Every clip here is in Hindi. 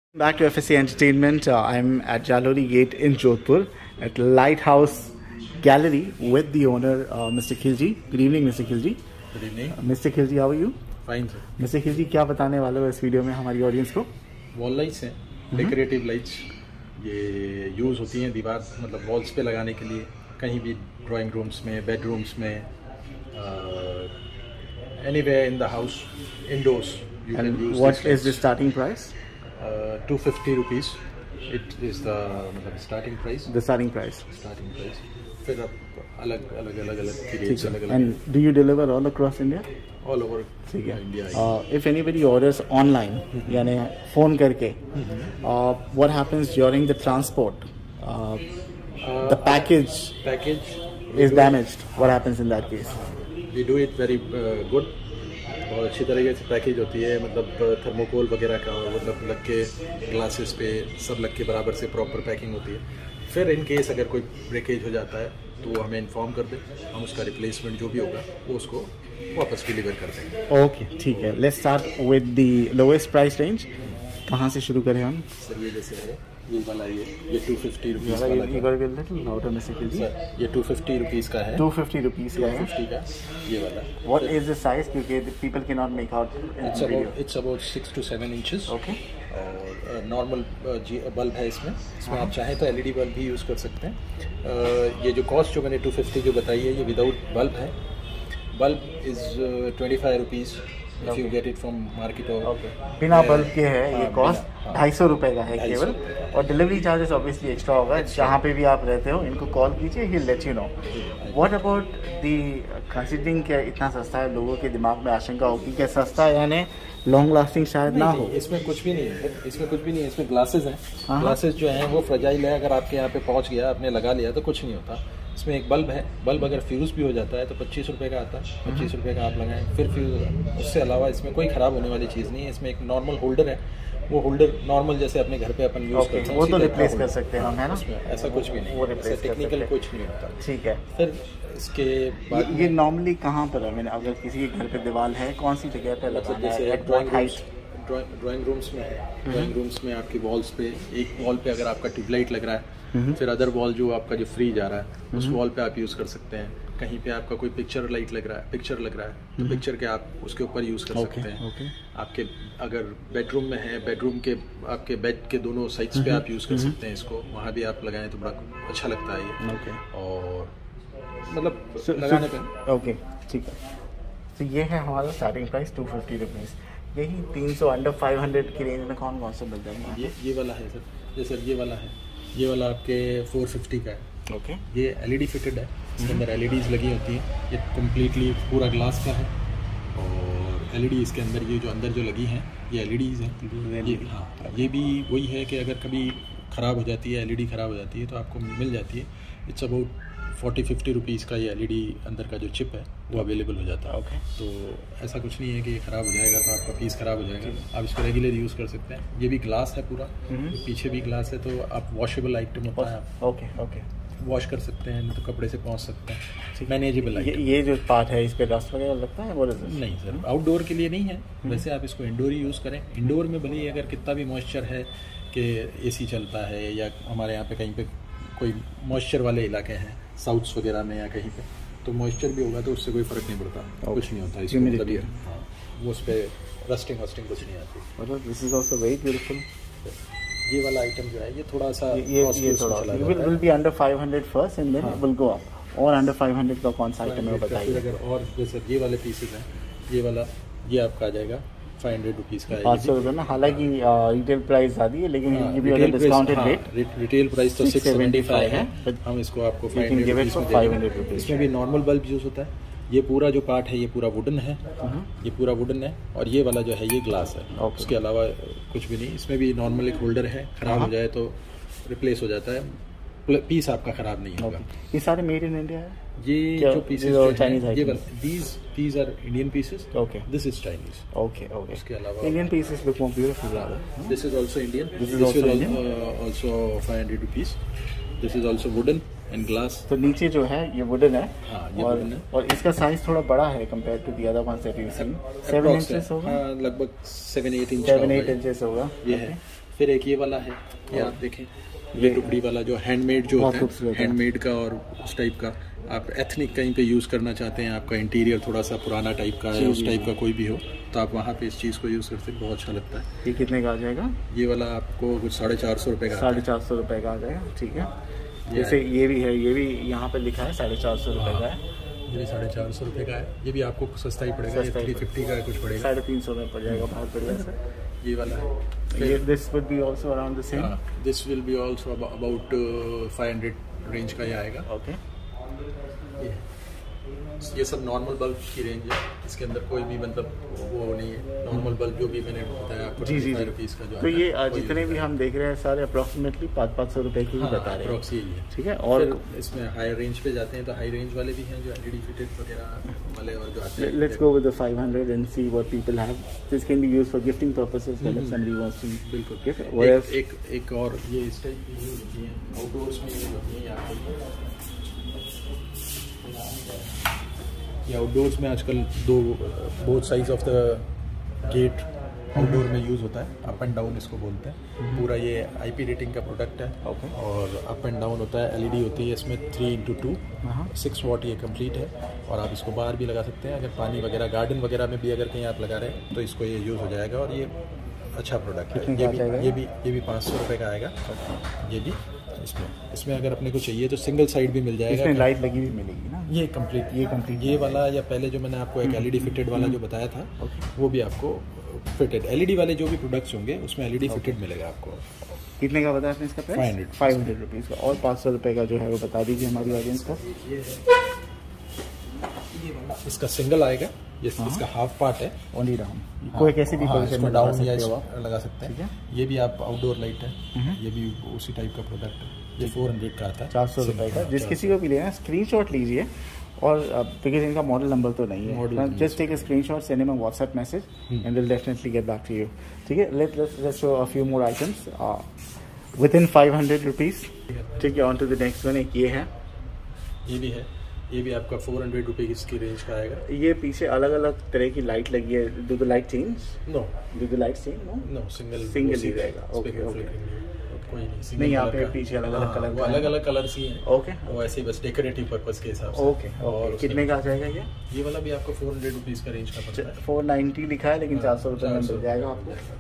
Back to FSC Entertainment. I'm at Jalori Gate in Jodhpur at Lighthouse Gallery with the owner, Mr. Khilji. Good evening, Mr. Khilji. Good evening. Mr. Khilji, how are you? Fine, sir. Mr. Khilji, क्या बताने वाले हो इस वीडियो में हमारी ऑडियंस को? वॉल लाइट्स हैं, डेकोरेटिव लाइट्स। ये यूज़ होती हैं दीवार मतलब वॉल्स पे लगाने के लिए, कहीं भी ड्राइंग रूम्स में, बेडरूम्स में, anywhere in the house, indoors. What is the starting price? 250 rupees. It is the starting price. The starting price. Starting price. फिर अब अलग की रेट्स अलग। And do you deliver all across India? All over India. India. If anybody orders online, यानी phone करके, what happens during the transport? The package is damaged. What happens in that case? We do it very good. बहुत अच्छी तरीके से पैकेज होती है, मतलब थर्मोकोल वगैरह का मतलब लग के ग्लासेस पे सब लग के बराबर से प्रॉपर पैकिंग होती है। फिर इन केस अगर कोई ब्रेकेज हो जाता है तो वो हमें इन्फॉर्म कर दे, हम उसका रिप्लेसमेंट जो भी होगा वो उसको वापस डिलीवर कर देंगे। ओके, ठीक है। Let's start with the lowest price range. कहाँ से शुरू करें हम? सर ये जैसे है ये वाला, ये 250 रुपीज़ वाला है। ये 250 रुपीज़ का है। 250 रुपीज़ का है। 250 का ये वाला। What is the size? क्योंकि people cannot make out in video. It's about 6 to 7 inches. Okay. और नॉर्मल बल्ब है इसमें आप चाहें तो LED बल्ब भी यूज़ कर सकते हैं। ये जो कॉस्ट जो मैंने 250 जो बताई है ये विदाउट बल्ब है। Bulb is 25 rupees if you get it from market or बिना बल्ब के है ये कॉस्ट 250 रुपये का है केवल, और डिलीवरी चार्जेस ऑब्वियसली एक्स्ट्रा होगा। जहाँ पे भी आप रहते हो इनको कॉल कीजिए, he let you know. What about the considering क्या इतना सस्ता है, लोगों के दिमाग में आशंका होगी क्या सस्ता है यानी लॉन्ग लास्टिंग शायद ना हो। इसमें कुछ भी नहीं है, इसमें ग्लासेस हैं। ग्लासेस जो हैं वो फ्रजाइल है, अगर आपके यहाँ पे पहुँच गया आपने लगा लिया तो कुछ नहीं होता। इसमें एक बल्ब है, बल्ब अगर फ्यूज़ भी हो जाता है तो 25 रुपये का आता है। 25 रुपये का आप लगाएं फिर फ्यूज़। उससे अलावा इसमें कोई ख़राब होने वाली चीज़ नहीं है। इसमें एक नॉर्मल होल्डर है, वो होल्डर नॉर्मल जैसे अपने घर पे अपन यूज़ करते हैं वो तो रिप्लेस कर सकते हैं हम, है ना? ऐसा कुछ भी नहीं, वो टेक्निकल कुछ नहीं होता। ठीक है। फिर इसके बाद ये नॉर्मली कहाँ पर है? मैंने अगर किसी के घर पे दीवार है कौन सी जगह पे लगाना है? ड्राइंग रूम्स में है। ड्राइंग रूम्स में आपकी वॉल्स पे, एक वॉल पे अगर आपका ट्यूबलाइट लग रहा है, फिर अदर वॉल जो आपका जो फ्रीज आ रहा है उस वॉल पे आप यूज़ कर सकते हैं। कहीं पे आपका कोई पिक्चर लाइट लग रहा है, पिक्चर लग रहा है तो पिक्चर के आप उसके ऊपर यूज़ कर सकते हैं। आपके अगर बेडरूम में है, बेडरूम के आपके बेड के दोनों साइड्स पे आप यूज़ कर सकते हैं इसको, वहाँ भी आप लगाएं तो बड़ा अच्छा लगता है ये। और मतलब लगाने पे ओके, ठीक है। तो ये है हमारा स्टार्टिंग प्राइस 250 रुपीज़। यही 300 अंडर 500 की रेंज में कौन कौन सा मिल जाएगा? ये वाला है सर, जैसे ये वाला है, ये वाला आपके 450 का है। ओके। ये LED फिटेड है, इसके अंदर LEDs लगी होती हैं। ये कम्प्लीटली पूरा ग्लास का है और LED इसके अंदर ये जो अंदर जो लगी हैं ये LEDs हैं। ये हाँ, ये भी वही है कि अगर कभी ख़राब हो जाती है, LED ख़राब हो जाती है तो आपको मिल जाती है। इट्स अबाउट 40-50 रुपीज़ का ये LED अंदर का जो चिप है वो अवेलेबल हो जाता है। तो ऐसा कुछ नहीं है कि ये ख़राब हो जाएगा तो आपका पीस ख़राब हो जाएगा, आप इसको रेगुलर यूज़ कर सकते हैं। ये भी ग्लास है पूरा, पीछे भी ग्लास है, तो आप वॉशेबल आइटम होता है, ओके वॉश कर सकते हैं, तो कपड़े से पहुँच सकते हैं। Manageable item. ये जो पार्ट है इस पर डस्ट वगैरह लगता है? नहीं सर, आउटडोर के लिए नहीं है। वैसे आप इसको इंडोर ही यूज़ करें। इंडोर में भले अगर कितना भी मॉइस्चर है कि AC चलता है या हमारे यहाँ पे कहीं पे कोई मॉइस्चर वाले इलाके हैं साउथ्स वगैरह में या कहीं पे, तो मॉइस्चर भी होगा तो उससे कोई फ़र्क नहीं पड़ता, कुछ नहीं होता इसमें। मतलब हाँ, वो उस पर रस्टिंग कुछ नहीं आती। मतलब this is also very beautiful. ये वाला आइटम जो है ये थोड़ा सा ये थोड़ा will be under 500 first and then will go up. और अंडर 500 का कौन सा आइटम है बताइए? अगर और जैसे ये वाले पीसेज हैं, ये वाला ये आपका आ जाएगा 500 रुपीज़ का है। 500 रुपये ना, हालांकि रिटेल प्राइस ज़्यादा है लेकिन ये भी अगर डिस्काउंटेड रेट रिटेल प्राइस तो 675 है, हम इसको आपको 500 रुपीज़। इसमें भी नॉर्मल बल्ब यूज़ होता है। ये पूरा जो पार्ट है ये पूरा वुडन है, ये पूरा वुडन है, और ये वाला जो है ये ग्लास है। उसके अलावा कुछ भी नहीं। इसमें भी नॉर्मल एक होल्डर है, ख़राब हो जाए तो रिप्लेस हो जाता है, पीस आपका ख़राब नहीं होगा। ये सारे मेड इन इंडिया है? ये जो पीसेस चाइनीज है, these are Indian pieces. Okay. This is Chinese. Okay. इसके अलावा Indian pieces look more beautiful rather. This is also Indian. This is also Indian. Also 500 rupees. This is also wooden and glass. तो नीचे जो है ये वुडन है। हाँ, ये वुडन है। और इसका साइज थोड़ा बड़ा है compare to the other ones that you seen. 7 inches होगा। लगभग 7-8 इंच। 7-8 इंचेस होगा। ये है फिर एक ये वाला है, ये आप देखें, ये टुकड़ी वाला जो हैंडमेड जो होता है, हैंडमेड का और उस टाइप का आप एथनिक कहीं पे यूज़ करना चाहते हैं, आपका इंटीरियर थोड़ा सा पुराना टाइप का है, उस टाइप का कोई भी हो, तो आप वहाँ पे इस चीज़ को यूज़ करते हैं, बहुत अच्छा लगता है। ये कितने का आ जाएगा? ये वाला आपको कुछ 450 रुपये का, 450 रुपये का आ जाएगा, ठीक है। जैसे ये भी है, ये भी यहाँ पे लिखा है 450 रुपये का है, ये भी 450 रुपये का है, ये भी आपको सस्ता ही पड़ेगा, ये 350 का कुछ पड़ेगा, 350 में पड़ जाएगा, बहुत बढ़िया सर। ये वाला है, ये this would be also around the same, this will be also about 500 range का ये आएगा। ओके, ये सब नॉर्मल बल्ब की रेंज है, इसके अंदर कोई भी मतलब वो नहीं है, नॉर्मल बल्ब जो भी मैंने बताया आपको, जी जी रुपीज़ का जो तो ये जितने भी हम देख रहे हैं सारे अप्रॉक्सीमेटली 500 रुपये की ही बता रहे हैं, यही है, ठीक है। और इसमें हाई रेंज पे जाते हैं तो हाई रेंज वाले भी हैं जो एलईडी फिटेड वगैरह वाले, और जो आते हैं let's go with the 500 and see what people have, this can be used for gifting purposes when somebody wants to बिल्कुल गिफ्ट। एक और ये इस टाइप की यूज होती है, आउटडोर्स में यूज होती है यहाँ ये आउटडोर्स में आजकल both sides of the gate outdoor में यूज़ होता है, अप एंड डाउन इसको बोलते हैं। पूरा ये IP रेटिंग का प्रोडक्ट है, और अप एंड डाउन होता है, LED होती है इसमें 3x2 6 वॉट ये कंप्लीट है, और आप इसको बाहर भी लगा सकते हैं, अगर पानी वगैरह गार्डन वगैरह में भी अगर कहीं आप लगा रहे हैं तो इसको ये यूज़ हो जाएगा, और ये अच्छा प्रोडक्ट है। ये भी 500 रुपये का आएगा, ये भी इसमें अगर अपने को चाहिए तो सिंगल साइड भी मिल जाएगा, इसमें लाइट लगी भी मिलेगी ना, ये कंप्लीट ये वाला, या पहले जो मैंने आपको एक LED फिटेड वाला जो बताया था वो भी आपको फिटेड, LED वाले जो भी प्रोडक्ट्स होंगे उसमें LED फिटेड मिलेगा आपको। कितने का बताया आपने इसका प्राइस? 500 रुपीज़ का, और 500 रुपये का जो है वो बता दीजिए हमारी ऑडियंस को। इसका सिंगल आएगा, इसका हाफ पार्ट है, ओनली डाउन, कोई कैसी भी पोजीशन में डाउन या लगा सकते हैं। ये भी आप आउटडोर लाइट है, ये भी उसी टाइप का प्रोडक्ट है, ये 400 का आता है, 400 रुपये का। जिस किसी को भी लेना स्क्रीनशॉट लीजिए, और बिकॉज इनका मॉडल नंबर तो नहीं है, just take a screenshot, send him a WhatsApp message and will definitely get back to you, ठीक है। Let's show a few more items within 500 rupees, ठीक है। On to the next one, एक ये है, ये भी है, ये भी आपका 400 रुपये की रेंज का आएगा। ये पीछे अलग अलग तरह की लाइट लगी है, do the light change? No, do the light change? No, single ही रहेगा। ओके, कोई नहीं, यहाँ पे पीछे अलग अलग कलर, वो अलग अलग कलर्स ही हैं। ओके, वो ऐसे ही बस डेकोरेटिव पर्पस के हिसाब से। ओके, और कितने का आ जाएगा ये वाला भी आपको 400 रुपीज़ का रेंज का पड़ता है। 490 लिखा है, लेकिन 400 रुपये में मिल जाएगा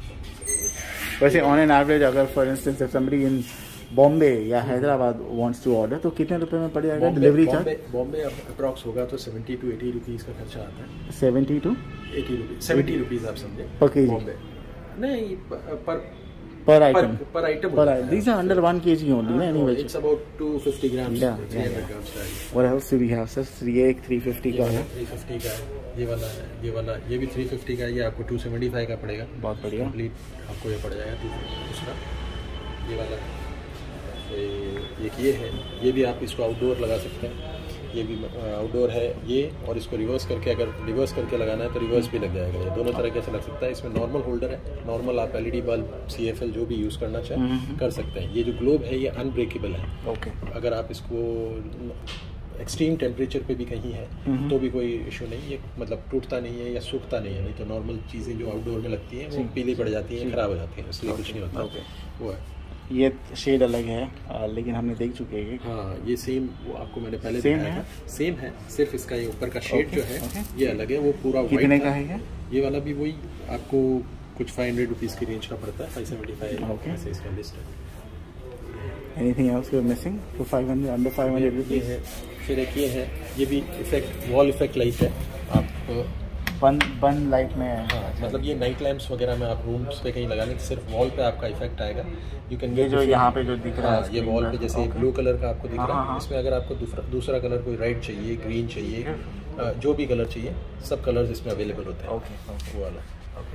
आपको। वैसे ऑन एन एवरेज अगर for instance somebody in Bombay या हैदराबाद वांट्स टू ऑर्डर, तो कितने रुपए में पड़ जाएगा डिलीवरी चार्ज? बॉम्बे अप्रॉक्स होगा तो 70 to 80 रुपीज़ का खर्चा आता है। 70 to 80 रुपीज़, 70 रुपीज़ आप समझे पर केजी? बॉम्बे नहीं, per item. Per item. These are under 1 kg only, na? Anyway, it's about 250 grams. 300 grams. What else do we have, sir? ये एक 350 का है, 350 का है, ये वाला ये भी 350 का है, ये आपको 275 का पड़ेगा। बहुत बढ़िया, कंप्लीट आपको ये पड़ जाएगा। दूसरा ये वाला एक ये है, ये भी आप इसको आउटडोर लगा सकते हैं, ये भी आउटडोर है ये, और इसको रिवर्स करके अगर रिवर्स करके लगाना है तो रिवर्स भी लग जाएगा, ये दोनों तरह से लग सकता है। इसमें नॉर्मल होल्डर है, नॉर्मल आप LED बल्ब CFL जो भी यूज़ करना चाहें कर सकते हैं। ये जो ग्लोब है ये अनब्रेकेबल है, ओके। अगर आप इसको एक्सट्रीम टेम्परेचर पे भी कहीं है तो भी कोई इशू नहीं, ये मतलब टूटता नहीं है या सूखता नहीं है। नहीं तो नॉर्मल चीज़ें जो आउटडोर में लगती हैं वो पीली पड़ जाती हैं, ख़राब हो जाती हैं, इसलिए कुछ नहीं होता। वो है, ये शेड अलग है, लेकिन हमने देख चुके हैं। हाँ, ये सेम वो आपको मैंने पहले दिखाया था, सेम है, सिर्फ इसका ये ऊपर का शेड जो है ये अलग है, वो पूरा कितने का है ये वाला भी वही आपको कुछ 500 रुपीज़ की रेंज का पड़ता है, 575 ऐसे इसका लिस्ट है। Anything else you're missing for 500, under 500 rupees? फिर एक ये है, ये भी इफेक्ट वॉल इफेक्ट लाइट है, आप बंद लाइट में है। हाँ, मतलब ये नाइट लैंप्स वगैरह में आप रूम्स पे कहीं लगाने से सिर्फ वॉल पे आपका इफेक्ट आएगा। यू कैन ये जो यहाँ पे जो दिख रहा है, ये वॉल पे जैसे ब्लू कलर का आपको दिख रहा है, इसमें अगर आपको दूसरा कलर कोई रेड चाहिए, ग्रीन चाहिए, जो भी कलर चाहिए, सब कलर्स इसमें अवेलेबल होते हैं। ओके, वो वाला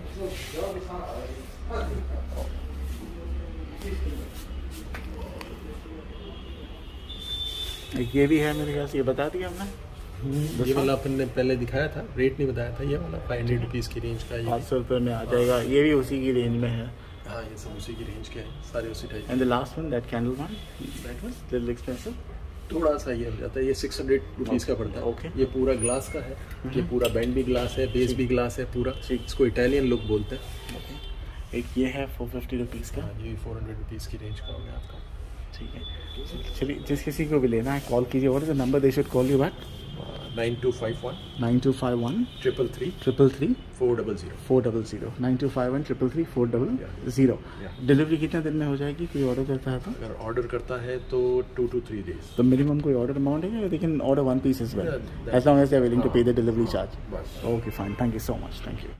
ये भी है मेरे ख्याल से, ये बता दिया हमने। ये वाला अपन ने पहले दिखाया था, रेट नहीं बताया था, ये वाला 500 रुपीज़ की रेंज का, 500 रुपये में आ जाएगा, ये भी उसी की रेंज में है। हाँ, ये सब उसी की रेंज के हैं, सारे उसी type. And the last one, that candle one, that was little expensive, थोड़ा सा ये हो जाता है, ये 600 रुपीज़ का पड़ता है। ओके, ये पूरा ग्लास का है, ये पूरा बैंड भी ग्लास है, बेस भी ग्लास है पूरा, इसको इटालियन लुक बोलते हैं। एक ये है 450 रुपीज़ का, ये 400 रुपीज़ की रेंज का हो गया आपका। ठीक है। चलिए, जिस किसी को भी लेना है कॉल कीजिए। What is the number they should call you back? 9251 9251 333 333 400 400 9251 333 400। Delivery कितने दिन में हो जाएगी कोई ऑर्डर करता है तो? अगर ऑर्डर करता है तो 2 to 3 days। तो मिनिमम कोई ऑर्डर अमाउंट है, they can order one piece as well as long as they are willing to pay the delivery charge? बस। Okay fine, thank you so much, thank you.